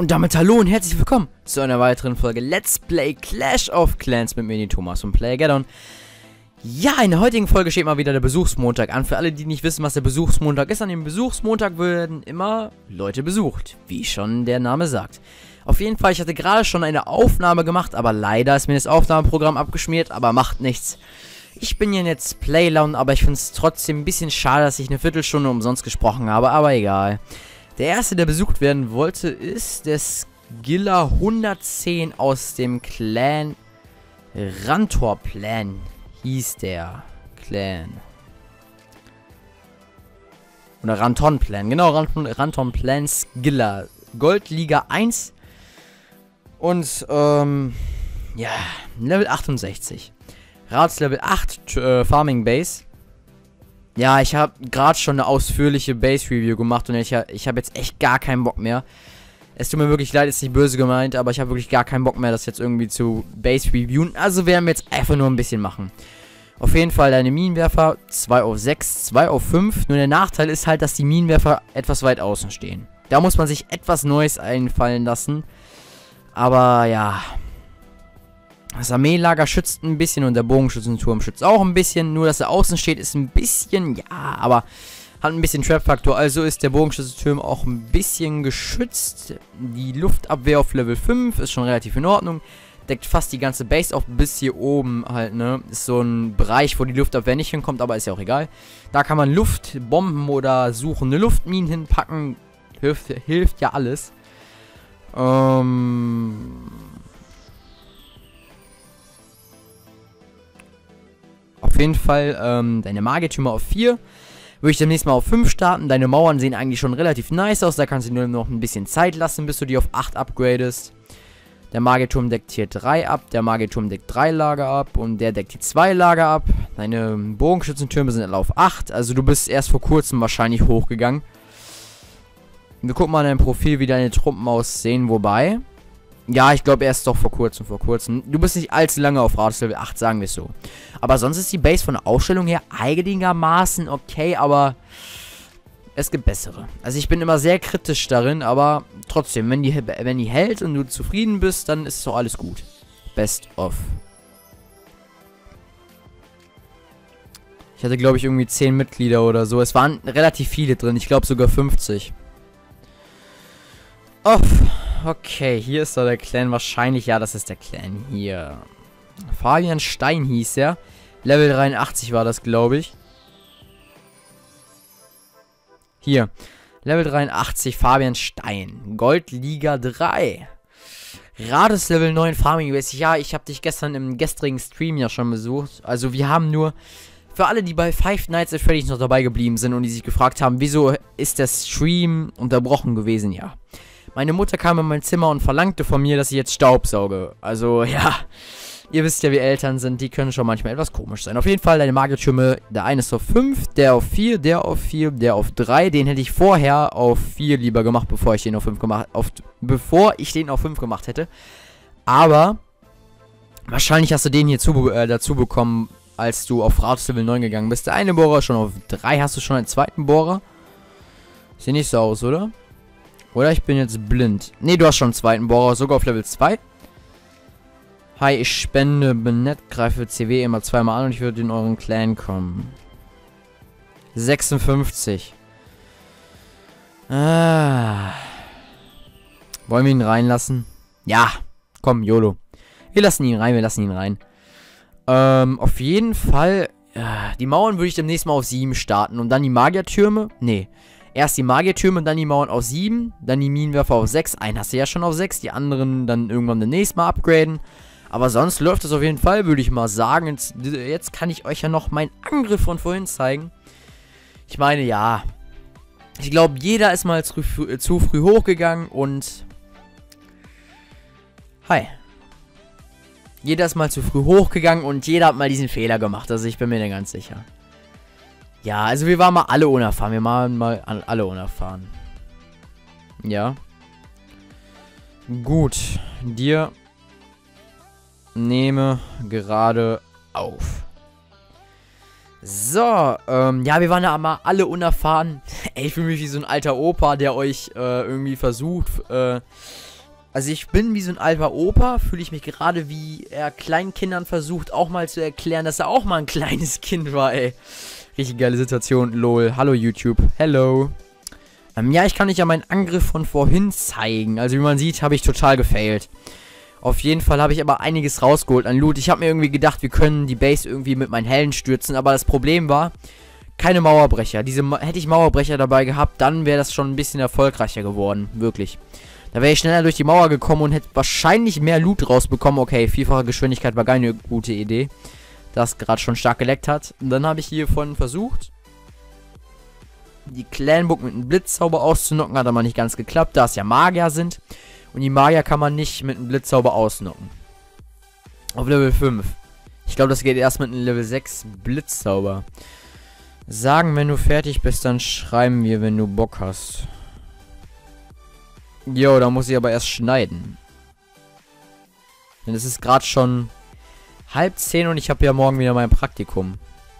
Und damit hallo und herzlich willkommen zu einer weiteren Folge Let's Play Clash of Clans mit mir, den Thomas und Playageddon. Ja, in der heutigen Folge steht mal wieder der Besuchsmontag an. Für alle, die nicht wissen, was der Besuchsmontag ist, an dem Besuchsmontag werden immer Leute besucht, wie schon der Name sagt. Auf jeden Fall, ich hatte gerade schon eine Aufnahme gemacht, aber leider ist mir das Aufnahmeprogramm abgeschmiert, aber macht nichts. Ich bin ja in Let's Play Laune, aber ich finde es trotzdem ein bisschen schade, dass ich eine Viertelstunde umsonst gesprochen habe, aber egal. Der erste, der besucht werden wollte, ist der Skiller 110 aus dem Clan Rantor-Plan. Hieß der Clan. Oder Ranton-Plan. Genau, Ranton-Plan Skiller. Goldliga 1. Und, ja, Level 68. Ratslevel 8, Farming Base. Ja, ich habe gerade schon eine ausführliche Base-Review gemacht und ich habe jetzt echt gar keinen Bock mehr. Es tut mir wirklich leid, ist nicht böse gemeint, aber ich habe wirklich gar keinen Bock mehr, das jetzt irgendwie zu Base-Reviewen. Also werden wir jetzt einfach nur ein bisschen machen. Auf jeden Fall deine Minenwerfer 2 auf 6, 2 auf 5. Nur der Nachteil ist halt, dass die Minenwerfer etwas weit außen stehen. Da muss man sich etwas Neues einfallen lassen. Aber ja... Das Armeelager schützt ein bisschen und der Bogenschützenturm schützt auch ein bisschen. Nur, dass er außen steht, ist ein bisschen, ja, aber hat ein bisschen Trap-Faktor. Also ist der Bogenschützenturm auch ein bisschen geschützt. Die Luftabwehr auf Level 5 ist schon relativ in Ordnung. Deckt fast die ganze Base auf bis hier oben halt, ne. Ist so ein Bereich, wo die Luftabwehr nicht hinkommt, aber ist ja auch egal. Da kann man Luftbomben oder suchende Luftminen hinpacken. Hilft ja alles. Auf jeden Fall, deine Magiertürme auf 4. Würde ich demnächst mal auf 5 starten. Deine Mauern sehen eigentlich schon relativ nice aus. Da kannst du nur noch ein bisschen Zeit lassen, bis du die auf 8 upgradest. Der Magierturm deckt hier 3 ab. Der Magierturm deckt 3 Lager ab. Und der deckt die 2 Lager ab. Deine Bogenschützentürme sind alle auf 8. Also du bist erst vor kurzem wahrscheinlich hochgegangen. Wir gucken mal in dein Profil, wie deine Truppen aussehen. Wobei... Ja, ich glaube, er ist doch vor kurzem. Du bist nicht allzu lange auf Ratslevel 8, sagen wir es so. Aber sonst ist die Base von der Ausstellung her einigermaßen okay, aber es gibt bessere. Also ich bin immer sehr kritisch darin, aber trotzdem, wenn die hält und du zufrieden bist, dann ist doch alles gut. Best of. Ich hatte, glaube ich, irgendwie 10 Mitglieder oder so. Es waren relativ viele drin, ich glaube sogar 50. Off. Okay, hier ist doch der Clan wahrscheinlich. Ja, das ist der Clan hier. Fabian Stein hieß er. Level 83 war das, glaube ich. Hier. Level 83, Fabian Stein. Goldliga 3. Rades Level 9 Farming Base. Ja, ich habe dich gestern im gestrigen Stream ja schon besucht. Also wir haben nur... Für alle, die bei Five Nights at Freddy's noch dabei geblieben sind und die sich gefragt haben, wieso ist der Stream unterbrochen gewesen, ja. Meine Mutter kam in mein Zimmer und verlangte von mir, dass ich jetzt Staubsauge. Also, ja. Ihr wisst ja, wie Eltern sind. Die können schon manchmal etwas komisch sein. Auf jeden Fall, deine Magiertürme. Der eine ist auf 5, der auf 4, der auf 4, der auf 3. Den hätte ich vorher auf 4 lieber gemacht, bevor ich den auf 5 gemacht hätte. Aber, wahrscheinlich hast du den hier dazu bekommen, als du auf Ratslevel 9 gegangen bist. Der eine Bohrer schon auf 3. Hast du schon einen zweiten Bohrer? Sieht nicht so aus, oder? Oder ich bin jetzt blind. Ne, du hast schon einen zweiten Bohrer, sogar auf Level 2. Hi, ich spende Benett, greife CW immer zweimal an und ich würde in euren Clan kommen. 56. Wollen wir ihn reinlassen? Ja, komm, YOLO. Wir lassen ihn rein, auf jeden Fall, die Mauern würde ich demnächst mal auf 7 starten und dann die Magiertürme. Nee. Erst die Magiertürme, dann die Mauern auf 7, dann die Minenwerfer auf 6. Einen hast du ja schon auf 6, die anderen dann irgendwann demnächst mal upgraden. Aber sonst läuft es auf jeden Fall, würde ich mal sagen. Jetzt kann ich euch ja noch meinen Angriff von vorhin zeigen. Ich meine, ja. Ich glaube, jeder ist mal zu früh hochgegangen und... Hi. Jeder ist mal zu früh hochgegangen und jeder hat mal diesen Fehler gemacht. Also ich bin mir da ganz sicher. Ja, also wir waren mal alle unerfahren. Ja. Gut. Dir nehme gerade auf. So, ja, wir waren ja mal alle unerfahren. Ey, ich fühle mich wie so ein alter Opa, der euch irgendwie versucht, Also ich bin wie so ein alter Opa, fühle ich mich gerade, wie er kleinen Kindern versucht, auch mal zu erklären, dass er auch mal ein kleines Kind war, ey. Richtig geile Situation, lol. Hallo YouTube, hello. Ja, ich kann euch ja meinen Angriff von vorhin zeigen. Also wie man sieht, habe ich total gefailt. Auf jeden Fall habe ich aber einiges rausgeholt an Loot. Ich habe mir irgendwie gedacht, wir können die Base irgendwie mit meinen Helden stürzen. Aber das Problem war, keine Mauerbrecher. Hätte ich Mauerbrecher dabei gehabt, dann wäre das schon ein bisschen erfolgreicher geworden. Wirklich. Da wäre ich schneller durch die Mauer gekommen und hätte wahrscheinlich mehr Loot rausbekommen. Okay, vierfache Geschwindigkeit war keine gute Idee. Das gerade schon stark geleckt hat. Und dann habe ich hiervon versucht, die Clanburg mit einem Blitzzauber auszunocken. Hat aber nicht ganz geklappt, da es ja Magier sind. Und die Magier kann man nicht mit einem Blitzzauber ausnocken. Auf Level 5. Ich glaube, das geht erst mit einem Level 6 Blitzzauber. Sagen, wenn du fertig bist, dann schreiben wir, wenn du Bock hast. Jo, da muss ich aber erst schneiden. Denn es ist gerade schon 9:30 und ich habe ja morgen wieder mein Praktikum.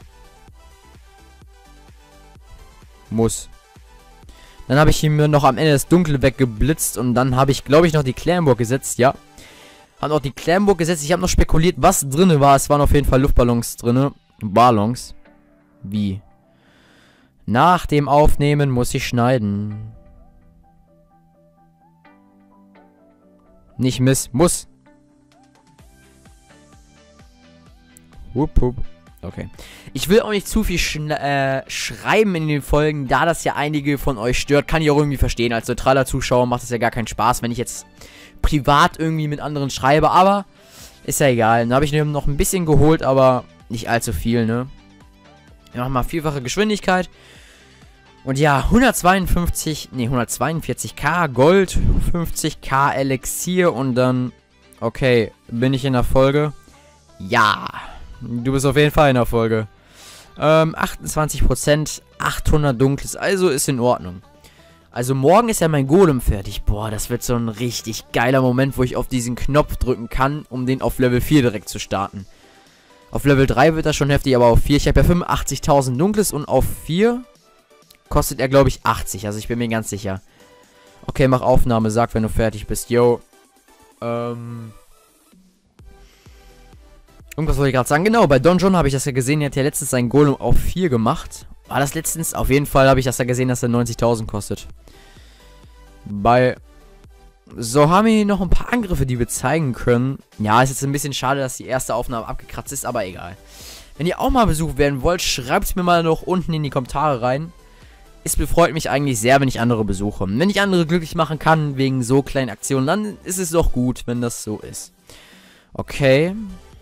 Muss. Dann habe ich ihm noch am Ende das Dunkle weggeblitzt und dann habe ich, glaube ich, noch die Clanburg gesetzt, ja. Habe noch die Clanburg gesetzt. Ich habe noch spekuliert, was drinne war. Es waren auf jeden Fall Luftballons drinne. Ballons. Wie? Nach dem Aufnehmen muss ich schneiden. Nicht muss. Hup, hup. Okay. Ich will auch nicht zu viel schreiben in den Folgen, da das ja einige von euch stört. Kann ich auch irgendwie verstehen. Als neutraler Zuschauer macht es ja gar keinen Spaß, wenn ich jetzt privat irgendwie mit anderen schreibe. Aber ist ja egal. Dann habe ich noch ein bisschen geholt, aber nicht allzu viel, ne? Wir machen mal vierfache Geschwindigkeit. Und ja, 142k Gold, 50k Elixier und dann, okay, bin ich in der Folge? Ja, du bist auf jeden Fall in der Folge. 28%, 800 Dunkles, also ist in Ordnung. Also morgen ist ja mein Golem fertig. Boah, das wird so ein richtig geiler Moment, wo ich auf diesen Knopf drücken kann, um den auf Level 4 direkt zu starten. Auf Level 3 wird das schon heftig, aber auf 4, ich habe ja 85.000 Dunkles und auf 4... kostet er, glaube ich, 80. Also ich bin mir ganz sicher. Okay, mach Aufnahme. Sag, wenn du fertig bist. Yo. Irgendwas wollte ich gerade sagen. Genau, bei Don John habe ich das ja gesehen. Er hat ja letztens seinen Golem auf 4 gemacht. War das letztens? Auf jeden Fall habe ich das ja gesehen, dass er 90.000 kostet. So, haben wir hier noch ein paar Angriffe, die wir zeigen können. Ja, ist jetzt ein bisschen schade, dass die erste Aufnahme abgekratzt ist, aber egal. Wenn ihr auch mal besucht werden wollt, schreibt es mir mal noch unten in die Kommentare rein. Es befreut mich eigentlich sehr, wenn ich andere besuche. Wenn ich andere glücklich machen kann, wegen so kleinen Aktionen, dann ist es doch gut, wenn das so ist. Okay.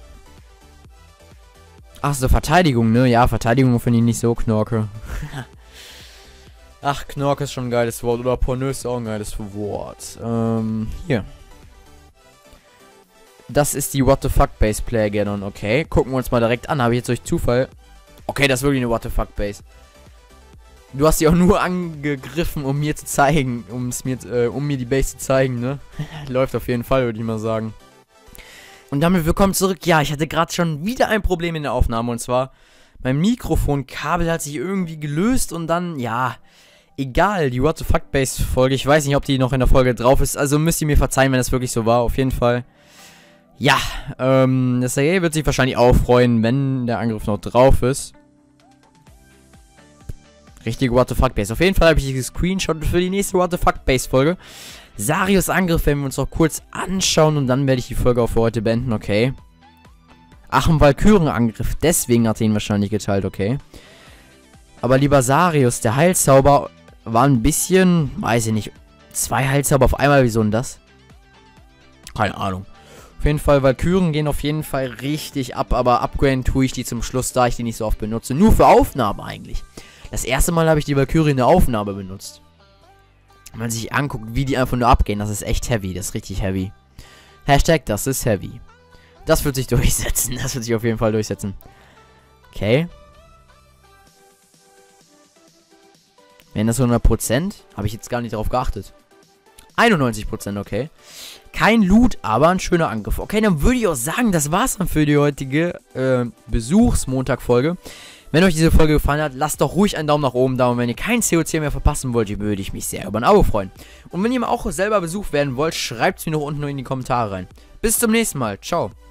Ach so, Verteidigung, ne? Ja, Verteidigung finde ich nicht so knorke. Ach, Knorke ist schon ein geiles Wort. Oder pornös ist auch ein geiles Wort. Hier. Das ist die What the Fuck Base Player Ganon. Okay, gucken wir uns mal direkt an. Habe ich jetzt durch Zufall... Okay, das ist wirklich eine What the Fuck Base. Du hast sie auch nur angegriffen, um mir zu zeigen. Um mir die Base zu zeigen, ne? Läuft auf jeden Fall, würde ich mal sagen. Und damit willkommen zurück. Ja, ich hatte gerade schon wieder ein Problem in der Aufnahme. Und zwar, mein Mikrofonkabel hat sich irgendwie gelöst. Und dann, ja, egal. Die What the Fuck Base Folge. Ich weiß nicht, ob die noch in der Folge drauf ist. Also müsst ihr mir verzeihen, wenn das wirklich so war. Auf jeden Fall. Ja, das SAE wird sich wahrscheinlich auch freuen, wenn der Angriff noch drauf ist. Richtige What the Fuck Base. Auf jeden Fall habe ich die Screenshot für die nächste What the Fuck Base Folge. Sarius Angriff werden wir uns noch kurz anschauen und dann werde ich die Folge auch für heute beenden, okay. Ach, ein Valkyren-Angriff, deswegen hat er ihn wahrscheinlich geteilt, okay. Aber lieber Sarius, der Heilzauber war ein bisschen, weiß ich nicht, 2 Heilzauber auf einmal, wieso denn das? Keine Ahnung. Auf jeden Fall, Valkyren gehen auf jeden Fall richtig ab, aber upgraden tue ich die zum Schluss, da ich die nicht so oft benutze. Nur für Aufnahmen eigentlich. Das erste Mal habe ich die Valkyrie in der Aufnahme benutzt. Wenn man sich anguckt, wie die einfach nur abgehen, das ist echt heavy, das ist richtig heavy. Hashtag, das ist heavy. Das wird sich durchsetzen, das wird sich auf jeden Fall durchsetzen. Okay. Wären das 100%? Habe ich jetzt gar nicht darauf geachtet. 91%, okay. Kein Loot, aber ein schöner Angriff. Okay, dann würde ich auch sagen, das war's dann für die heutige Besuchsmontag-Folge. Wenn euch diese Folge gefallen hat, lasst doch ruhig einen Daumen nach oben da. Und wenn ihr kein COC mehr verpassen wollt, würde ich mich sehr über ein Abo freuen. Und wenn ihr mal auch selber besucht werden wollt, schreibt es mir noch unten in die Kommentare rein. Bis zum nächsten Mal. Ciao.